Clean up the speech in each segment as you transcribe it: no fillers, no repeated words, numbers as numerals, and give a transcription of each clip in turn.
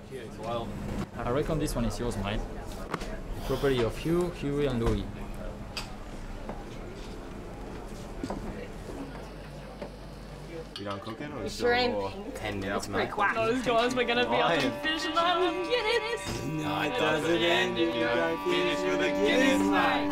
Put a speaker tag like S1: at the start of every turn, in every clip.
S1: Well, I reckon this one is yours, mate. Property of Hugh, Hewi and Lewi.
S2: You don't cook it, or
S3: You sure ain't
S2: tend out,
S3: pretty quick. Those guys were gonna be up in fish and I would get it.
S2: Night doesn't end if you don't finish with a Guinness, mate.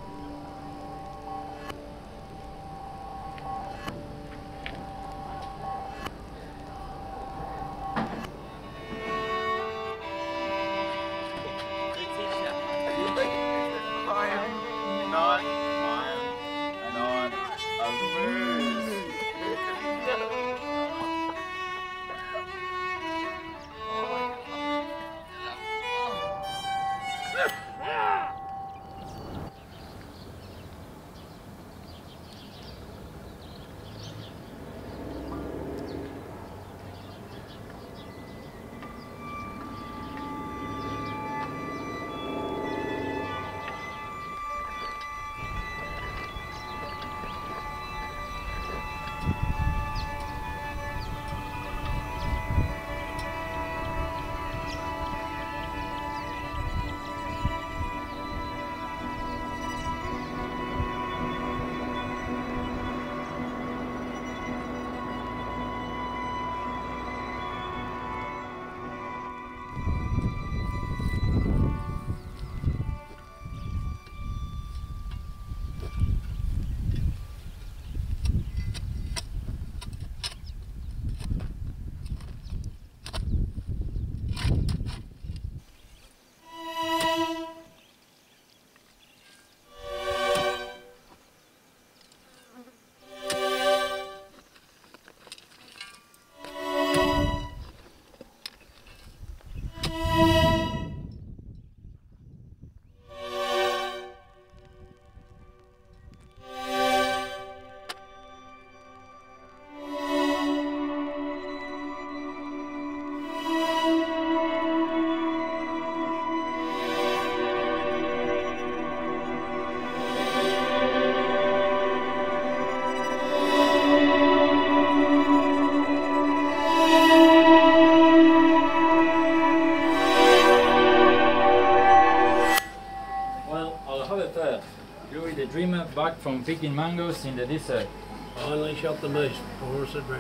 S1: Back from picking mangoes in the desert.
S4: Finally shot the moose before it's a drink.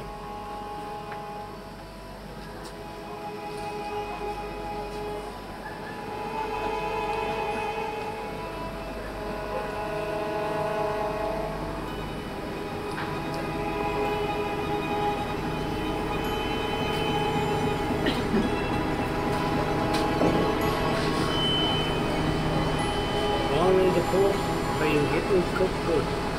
S4: Finally the pork been getting cooked good.